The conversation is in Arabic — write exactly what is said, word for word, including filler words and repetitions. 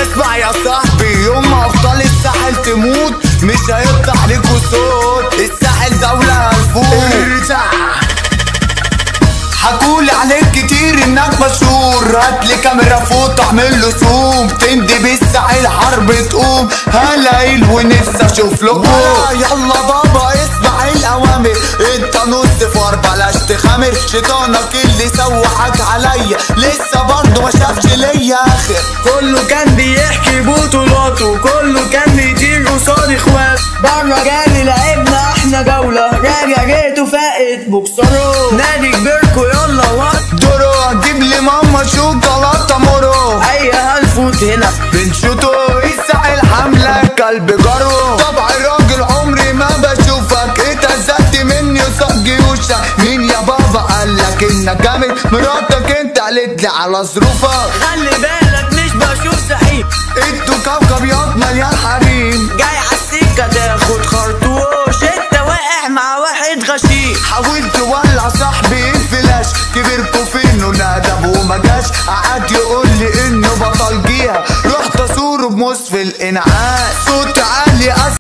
اسمع يا صاحبي، يوم ما ابطال الساحل تموت مش هيفتح ليكوا صوت، الساحل دولة هنفوت. ارجع حكولي عليك كتير انك مشهور، هاتلي كاميرا فوق اعمل له زوم، تندي بالساحل حرب تقوم، هلاقيل ونفسي اشوف لكم. يلا بابا اسمع الاوامر، انت نص فار بلاش تخامر، شيطانك اللي سوحك عليا لسه برضه ما شافش ليا اخر. كله كان بيحكي بطولاته، كله كان بيطير قصاد اخوات، بره جالي لعبنا احنا جولة، راجع جيتوا فائت بوكسرو، نادي كبيركو يلا وقت دورو، هتجيب لي ماما شوكولاته مورو، اي هنفوت هنا بنشوتو الساحل حملة كلب جرو، طبع الراجل عمري ما بشوفك، اتهزقت مني قصاد جيوشك، مين يا بابا قالك انك جامد، مراتك انت قالت لي على ظروفك، خلي بالك مش بشوف زعيم، انتوا كوكب ياض مليان حريم، جاي عالسكة تاخد خرطوش، انت واقع مع واحد غشيم، حاولت تولع صاحبي الفلاش، كبركوا فين ونادب وما جاش، قعد يقول لي انه بطل جيها، رحت اصوره بمصف الانعاش، صوت عالي